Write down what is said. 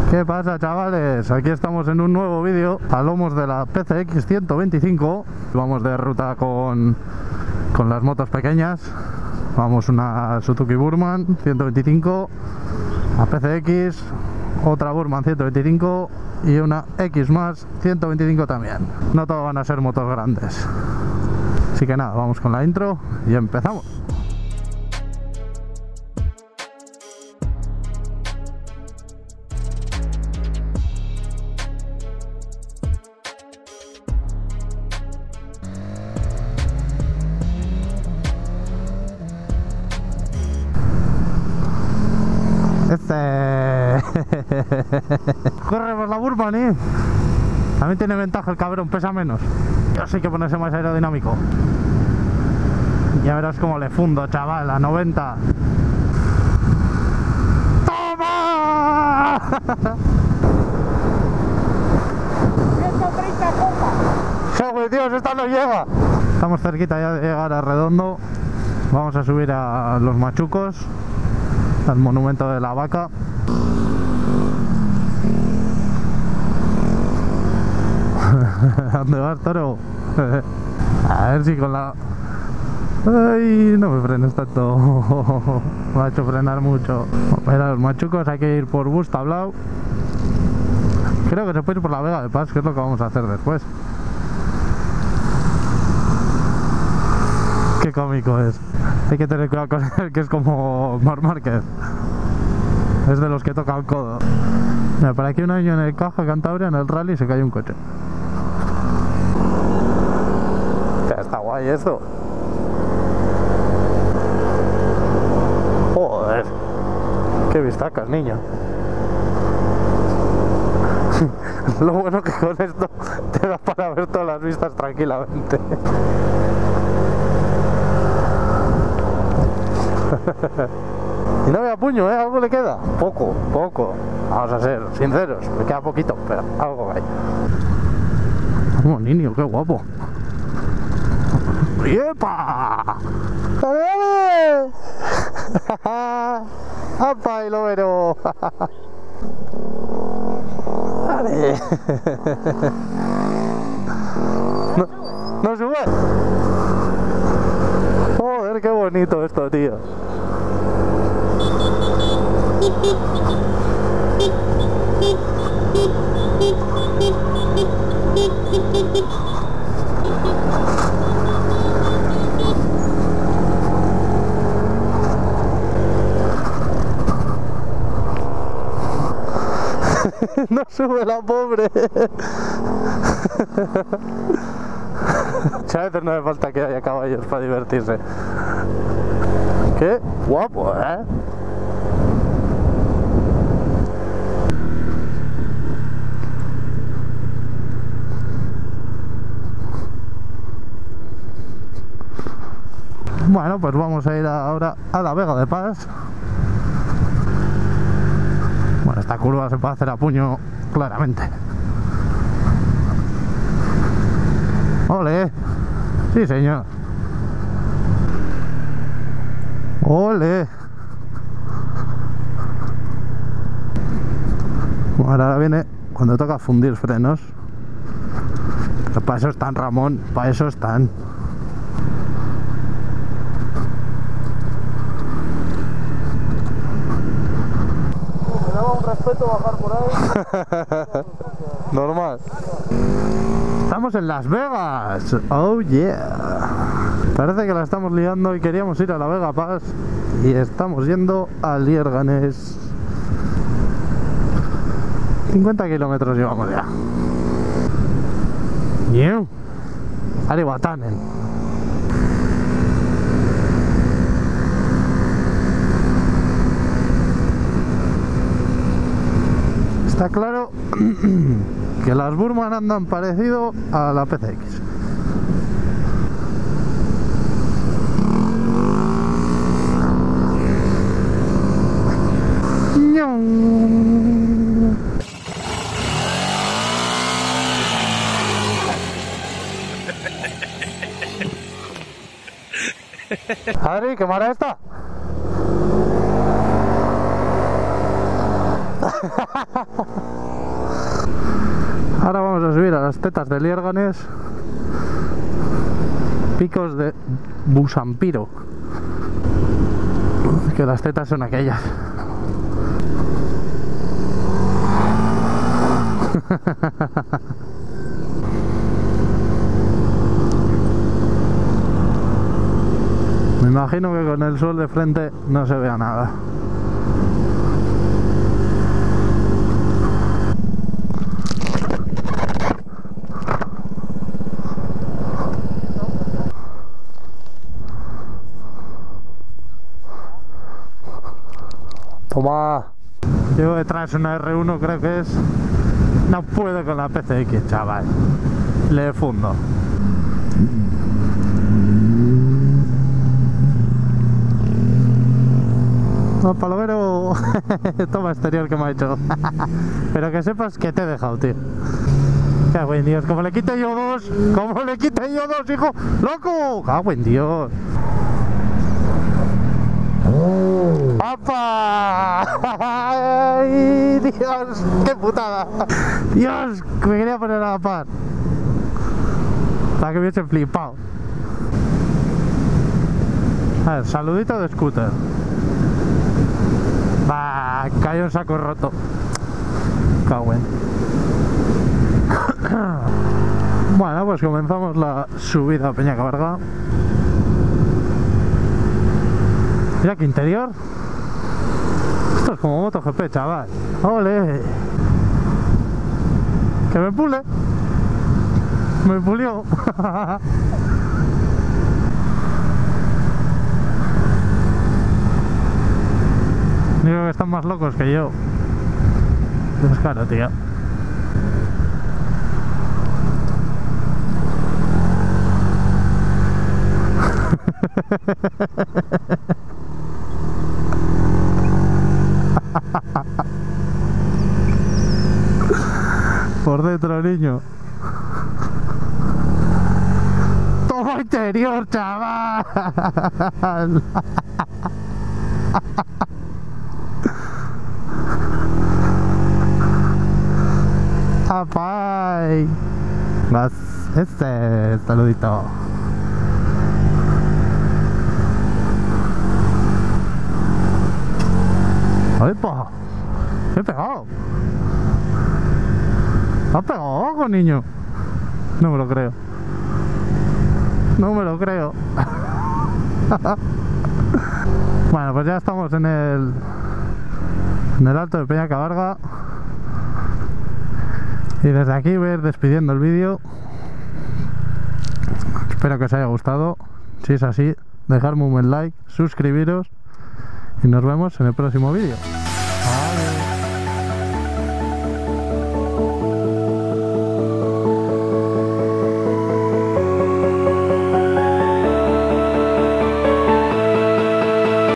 ¿Qué pasa, chavales? Aquí estamos en un nuevo vídeo a lomos de la PCX 125. Vamos de ruta con las motos pequeñas. Vamos una Suzuki Burman 125, a PCX, otra Burman 125 y una X más 125 también. No todos van a ser motos grandes. Así que nada, vamos con la intro y empezamos. Corre por la Burman, ¿eh? También tiene ventaja el cabrón, pesa menos. Yo sí que ponerse más aerodinámico. Ya verás cómo le fundo, chaval, a 90. ¡Toma! 130 copas. ¡Joder, Dios, esta no llega! Estamos cerquita ya de llegar a Redondo. Vamos a subir a los Machucos, al monumento de la vaca. ¿A dónde vas, toro? A ver si con la... Ay, no me frenes tanto. Me ha hecho frenar mucho. Para los Machucos hay que ir por bus tablao. Creo que se puede ir por la Vega de Paz, que es lo que vamos a hacer después. Qué cómico es. Hay que tener cuidado con él, que es como Marc Márquez. Es de los que tocan codo. Mira, por aquí un año en el Caja Cantabria, en el rally, se cayó un coche. Ya está guay esto. Joder, qué vistacas, niño. Lo bueno que con esto te da para ver todas las vistas tranquilamente. Y no me apuño, ¿eh? Algo le queda. Poco. Vamos a ser sinceros. Me queda poquito, pero algo hay. Vamos, niño, qué guapo. ¡Yepa! ¡Dale! ¡Apa, y lo vero! ¡Dale! ¿No sube? Joder, qué bonito esto, tío. No sube la pobre. A veces no hace falta que haya caballos para divertirse. Qué guapo, ¿eh? Bueno, pues vamos a ir ahora a la Vega de Paz. Bueno, esta curva se puede hacer a puño claramente. ¡Ole! Sí, señor. ¡Ole! Bueno, ahora viene cuando toca fundir frenos. Pero para eso están, Ramón, para eso están. Respeto bajar por ahí. Normal. Estamos en Las Vegas. Oh yeah. Parece que la estamos liando y queríamos ir a la Vega Paz y estamos yendo a Lierganes. 50 kilómetros llevamos ya. Bien. Aribatanen. Está claro que las Burman andan parecido a la PCX. Adri, ¿qué mara esta? Ahora vamos a subir a las tetas de Liérganes, picos de Busampiro, que las tetas son aquellas. Me imagino que con el sol de frente no se vea nada. Toma. Llevo detrás una R1, creo que es. No puedo con la PCX, chaval. Le fundo. No, palomero. Toma exterior que me ha hecho. Pero que sepas que te he dejado, tío. Cago en Dios, como le quite yo dos. Como le quite yo dos, hijo. ¡Loco! Cago en Dios. ¡Apa! ¡Ay, Dios! ¡Qué putada! Dios, me quería poner a la par. Para que me hubiese flipado. A ver, saludito de scooter. Va, cayó un saco roto. Cago en. Bueno, pues comenzamos la subida a Peñacabarga. Mira qué interior. Esto es como MotoGP, chaval. ¡Ole! Que me pule. Me pulió. Digo que están más locos que yo. Es claro, tío. Por dentro, niño. Todo interior, chaval. Apay. Más saludito. ¡Epa! ¡He pegado! ¿Ha pegado algo, niño? No me lo creo. No me lo creo. Bueno, pues ya estamos en el alto de Peñacabarga. Y desde aquí voy a ir despidiendo el vídeo. Espero que os haya gustado. Si es así, dejadme un buen like, suscribiros y nos vemos en el próximo vídeo. Adiós.